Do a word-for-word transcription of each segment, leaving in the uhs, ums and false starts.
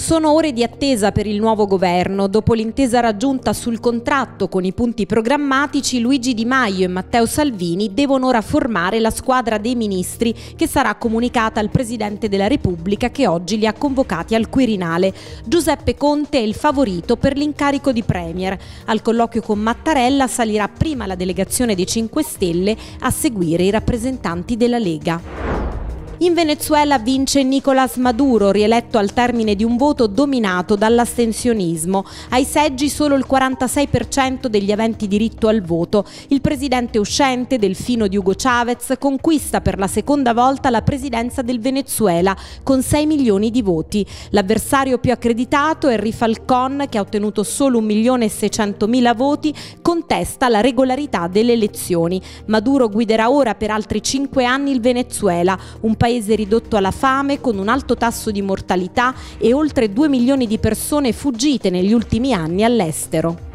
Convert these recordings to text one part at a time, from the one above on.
Sono ore di attesa per il nuovo governo. Dopo l'intesa raggiunta sul contratto con i punti programmatici, Luigi Di Maio e Matteo Salvini devono ora formare la squadra dei ministri che sarà comunicata al Presidente della Repubblica, che oggi li ha convocati al Quirinale. Giuseppe Conte è il favorito per l'incarico di Premier. Al colloquio con Mattarella salirà prima la delegazione dei cinque Stelle, a seguire i rappresentanti della Lega. In Venezuela vince Nicolás Maduro, rieletto al termine di un voto dominato dall'astensionismo. Ai seggi solo il quarantasei per cento degli aventi diritto al voto. Il presidente uscente, Delfino di Hugo Chavez, conquista per la seconda volta la presidenza del Venezuela con sei milioni di voti. L'avversario più accreditato, Henry Falcón, che ha ottenuto solo un milione e seicentomila voti, contesta la regolarità delle elezioni. Maduro guiderà ora per altri cinque anni il Venezuela, un paese ridotto alla fame, con un alto tasso di mortalità e oltre due milioni di persone fuggite negli ultimi anni all'estero.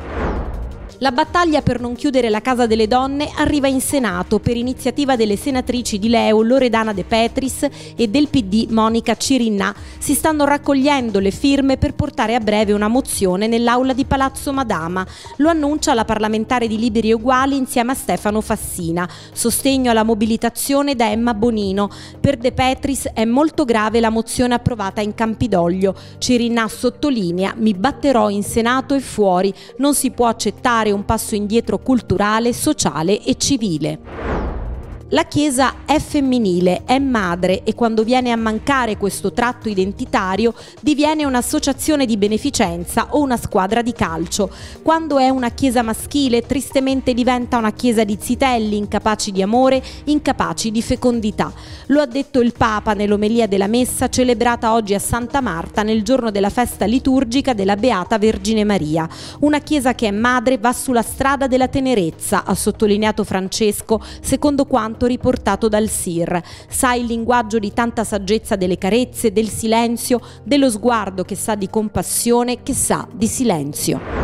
La battaglia per non chiudere la Casa delle Donne arriva in Senato per iniziativa delle senatrici di L E U Loredana De Petris e del P D Monica Cirinnà. Si stanno raccogliendo le firme per portare a breve una mozione nell'aula di Palazzo Madama. Lo annuncia la parlamentare di Liberi e Uguali insieme a Stefano Fassina. Sostegno alla mobilitazione da Emma Bonino. Per De Petris è molto grave la mozione approvata in Campidoglio. Cirinnà sottolinea: mi batterò in Senato e fuori. Non si può accettare un passo indietro culturale, sociale e civile. La Chiesa è femminile, è madre, e quando viene a mancare questo tratto identitario diviene un'associazione di beneficenza o una squadra di calcio. Quando è una Chiesa maschile, tristemente diventa una Chiesa di zitelli, incapaci di amore, incapaci di fecondità. Lo ha detto il Papa nell'omelia della messa celebrata oggi a Santa Marta nel giorno della festa liturgica della Beata Vergine Maria. Una Chiesa che è madre va sulla strada della tenerezza, ha sottolineato Francesco, secondo quanto riportato dal S I R. Sa il linguaggio di tanta saggezza delle carezze, del silenzio, dello sguardo che sa di compassione, che sa di silenzio.